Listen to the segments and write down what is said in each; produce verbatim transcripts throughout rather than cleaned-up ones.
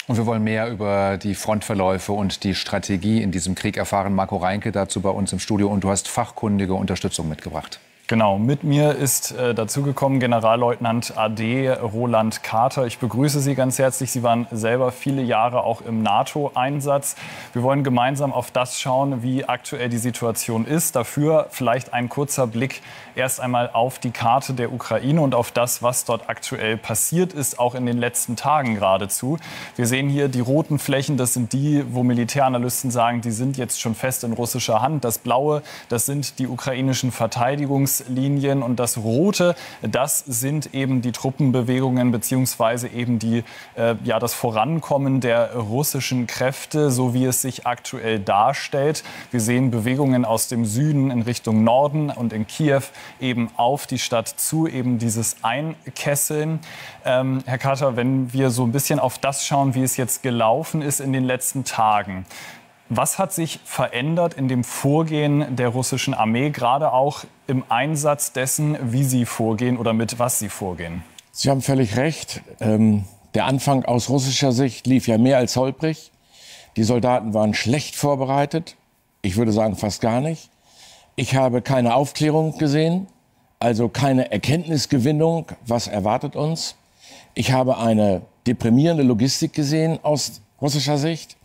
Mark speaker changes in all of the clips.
Speaker 1: Und wir wollen mehr über die Frontverläufe und die Strategie in diesem Krieg erfahren. Marco Reinke dazu bei uns im Studio. Und du hast fachkundige Unterstützung mitgebracht.
Speaker 2: Genau, mit mir ist äh, dazugekommen Generalleutnant A D Roland Carter. Ich begrüße Sie ganz herzlich. Sie waren selber viele Jahre auch im NATO-Einsatz. Wir wollen gemeinsam auf das schauen, wie aktuell die Situation ist. Dafür vielleicht ein kurzer Blick erst einmal auf die Karte der Ukraine und auf das, was dort aktuell passiert ist, auch in den letzten Tagen geradezu. Wir sehen hier die roten Flächen, das sind die, wo Militäranalysten sagen, die sind jetzt schon fest in russischer Hand. Das Blaue, das sind die ukrainischen Verteidigungslinien und das Rote, das sind eben die Truppenbewegungen beziehungsweise eben die, äh, ja, das Vorankommen der russischen Kräfte, so wie es sich aktuell darstellt. Wir sehen Bewegungen aus dem Süden in Richtung Norden und in Kiew eben auf die Stadt zu, eben dieses Einkesseln. Ähm, Herr Carter, wenn wir so ein bisschen auf das schauen, wie es jetzt gelaufen ist in den letzten Tagen. Was hat sich verändert in dem Vorgehen der russischen Armee, gerade auch im Einsatz dessen, wie sie vorgehen oder mit was sie vorgehen?
Speaker 3: Sie haben völlig recht. Ähm, der Anfang aus russischer Sicht lief ja mehr als holprig. Die Soldaten waren schlecht vorbereitet. Ich würde sagen, fast gar nicht. Ich habe keine Aufklärung gesehen, also keine Erkenntnisgewinnung, was erwartet uns. Ich habe eine deprimierende Logistik gesehen aus russischer Sicht.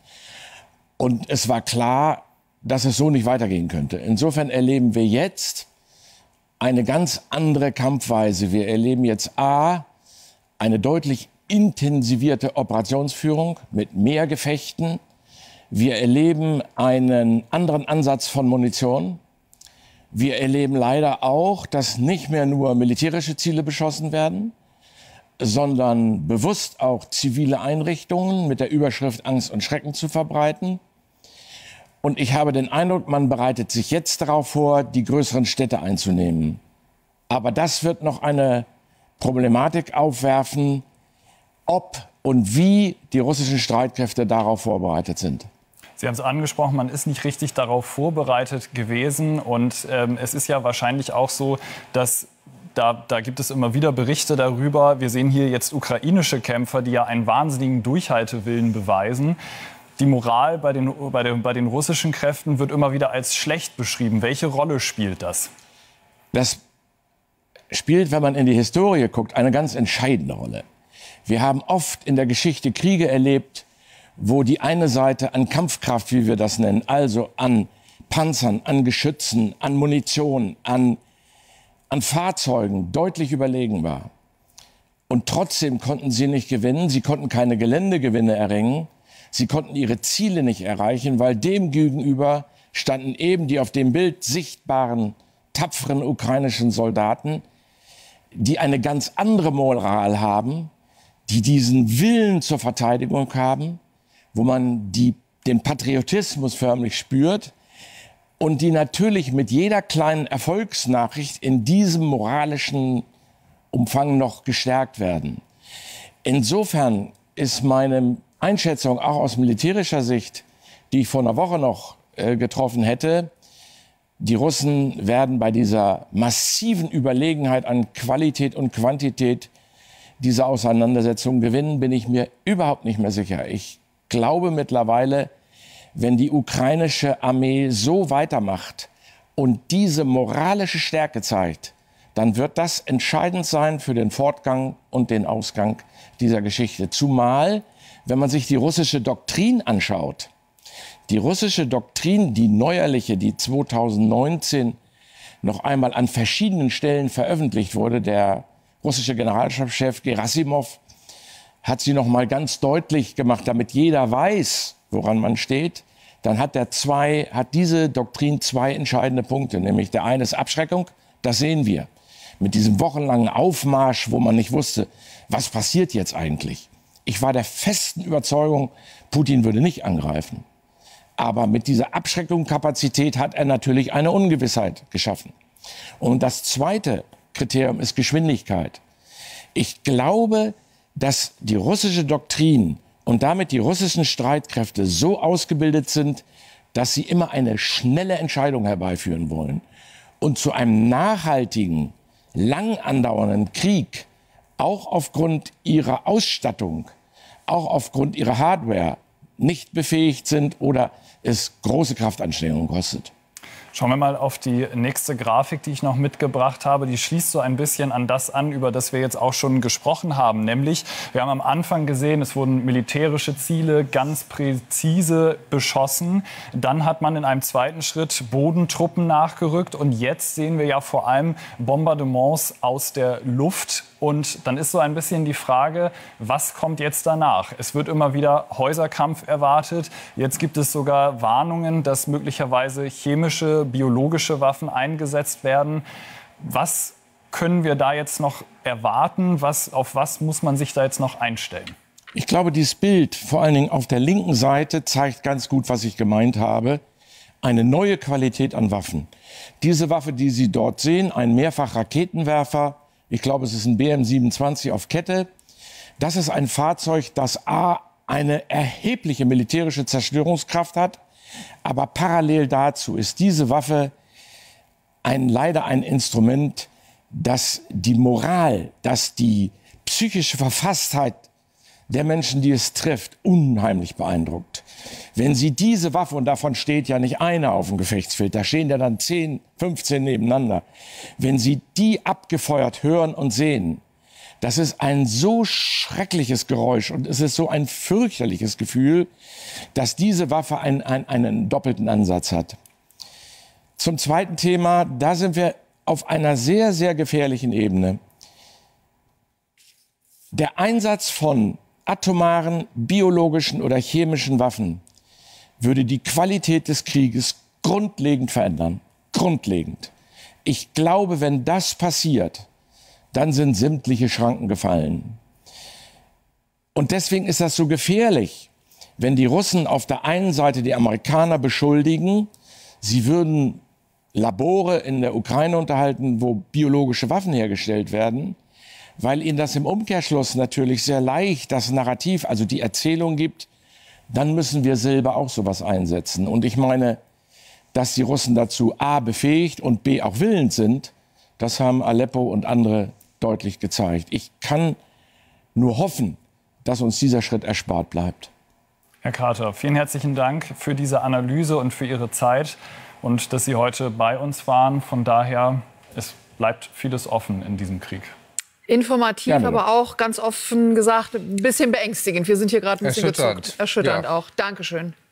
Speaker 3: Und es war klar, dass es so nicht weitergehen könnte. Insofern erleben wir jetzt eine ganz andere Kampfweise. Wir erleben jetzt A, eine deutlich intensivierte Operationsführung mit mehr Gefechten. Wir erleben einen anderen Ansatz von Munition. Wir erleben leider auch, dass nicht mehr nur militärische Ziele beschossen werden, sondern bewusst auch zivile Einrichtungen mit der Überschrift Angst und Schrecken zu verbreiten. Und ich habe den Eindruck, man bereitet sich jetzt darauf vor, die größeren Städte einzunehmen. Aber das wird noch eine Problematik aufwerfen, ob und wie die russischen Streitkräfte darauf vorbereitet sind.
Speaker 2: Sie haben es angesprochen, man ist nicht richtig darauf vorbereitet gewesen. Und ähm, es ist ja wahrscheinlich auch so, dass da, da gibt es immer wieder Berichte darüber. Wir sehen hier jetzt ukrainische Kämpfer, die ja einen wahnsinnigen Durchhaltewillen beweisen. Die Moral bei den, bei, den, bei den russischen Kräften wird immer wieder als schlecht beschrieben. Welche Rolle spielt das?
Speaker 3: Das spielt, wenn man in die Historie guckt, eine ganz entscheidende Rolle. Wir haben oft in der Geschichte Kriege erlebt, wo die eine Seite an Kampfkraft, wie wir das nennen, also an Panzern, an Geschützen, an Munition, an, an Fahrzeugen deutlich überlegen war. Und trotzdem konnten sie nicht gewinnen, sie konnten keine Geländegewinne erringen, sie konnten ihre Ziele nicht erreichen, weil dem gegenüber standen eben die auf dem Bild sichtbaren, tapferen ukrainischen Soldaten, die eine ganz andere Moral haben, die diesen Willen zur Verteidigung haben, wo man die, den Patriotismus förmlich spürt und die natürlich mit jeder kleinen Erfolgsnachricht in diesem moralischen Umfang noch gestärkt werden. Insofern ist meine Einschätzung auch aus militärischer Sicht, die ich vor einer Woche noch äh, getroffen hätte, die Russen werden bei dieser massiven Überlegenheit an Qualität und Quantität diese Auseinandersetzung gewinnen, bin ich mir überhaupt nicht mehr sicher. Ich glaube mittlerweile, wenn die ukrainische Armee so weitermacht und diese moralische Stärke zeigt, dann wird das entscheidend sein für den Fortgang und den Ausgang dieser Geschichte. Zumal, wenn man sich die russische Doktrin anschaut, die russische Doktrin, die neuerliche, die zweitausendneunzehn noch einmal an verschiedenen Stellen veröffentlicht wurde, der russische Generalstabschef Gerasimov hat sie noch mal ganz deutlich gemacht, damit jeder weiß, woran man steht. Dann hat, der zwei, hat diese Doktrin zwei entscheidende Punkte, nämlich der eine ist Abschreckung, das sehen wir. Mit diesem wochenlangen Aufmarsch, wo man nicht wusste, was passiert jetzt eigentlich. Ich war der festen Überzeugung, Putin würde nicht angreifen. Aber mit dieser Abschreckungskapazität hat er natürlich eine Ungewissheit geschaffen. Und das zweite Kriterium ist Geschwindigkeit. Ich glaube, dass die russische Doktrin und damit die russischen Streitkräfte so ausgebildet sind, dass sie immer eine schnelle Entscheidung herbeiführen wollen. Und zu einem nachhaltigen, lang andauernden Krieg, auch aufgrund ihrer Ausstattung, auch aufgrund ihrer Hardware nicht befähigt sind oder es große Kraftanstrengungen kostet.
Speaker 2: Schauen wir mal auf die nächste Grafik, die ich noch mitgebracht habe. Die schließt so ein bisschen an das an, über das wir jetzt auch schon gesprochen haben. Nämlich, wir haben am Anfang gesehen, es wurden militärische Ziele ganz präzise beschossen. Dann hat man in einem zweiten Schritt Bodentruppen nachgerückt. Und jetzt sehen wir ja vor allem Bombardements aus der Luft. Und dann ist so ein bisschen die Frage, was kommt jetzt danach? Es wird immer wieder Häuserkampf erwartet. Jetzt gibt es sogar Warnungen, dass möglicherweise chemische, biologische Waffen eingesetzt werden. Was können wir da jetzt noch erwarten? Was, auf was muss man sich da jetzt noch einstellen?
Speaker 3: Ich glaube, dieses Bild, vor allen Dingen auf der linken Seite, zeigt ganz gut, was ich gemeint habe. Eine neue Qualität an Waffen. Diese Waffe, die Sie dort sehen, ein Mehrfachraketenwerfer, ich glaube, es ist ein B M siebenundzwanzig auf Kette. Das ist ein Fahrzeug, das A, eine erhebliche militärische Zerstörungskraft hat. Aber parallel dazu ist diese Waffe ein, leider ein Instrument, das die Moral, das die psychische Verfasstheit der Menschen, die es trifft, unheimlich beeindruckt. Wenn Sie diese Waffe, und davon steht ja nicht eine auf dem Gefechtsfeld, da stehen ja dann zehn, fünfzehn nebeneinander, wenn Sie die abgefeuert hören und sehen, das ist ein so schreckliches Geräusch und es ist so ein fürchterliches Gefühl, dass diese Waffe ein, ein, einen doppelten Ansatz hat. Zum zweiten Thema, da sind wir auf einer sehr, sehr gefährlichen Ebene. Der Einsatz von atomaren, biologischen oder chemischen Waffen würde die Qualität des Krieges grundlegend verändern. Grundlegend. Ich glaube, wenn das passiert, dann sind sämtliche Schranken gefallen. Und deswegen ist das so gefährlich, wenn die Russen auf der einen Seite die Amerikaner beschuldigen, sie würden Labore in der Ukraine unterhalten, wo biologische Waffen hergestellt werden, weil ihnen das im Umkehrschluss natürlich sehr leicht das Narrativ, also die Erzählung gibt, dann müssen wir selber auch sowas einsetzen. Und ich meine, dass die Russen dazu A befähigt und B auch willens sind, das haben Aleppo und andere deutlich gezeigt. Ich kann nur hoffen, dass uns dieser Schritt erspart bleibt.
Speaker 2: Herr Carter, vielen herzlichen Dank für diese Analyse und für Ihre Zeit und dass Sie heute bei uns waren. Von daher, es bleibt vieles offen in diesem Krieg.
Speaker 4: Informativ,
Speaker 3: Gerne.
Speaker 4: aber auch ganz offen gesagt ein bisschen beängstigend. Wir sind hier gerade ein bisschen
Speaker 1: Erschütternd.
Speaker 4: gezuckt. Erschütternd
Speaker 1: Ja.
Speaker 4: auch. Dankeschön.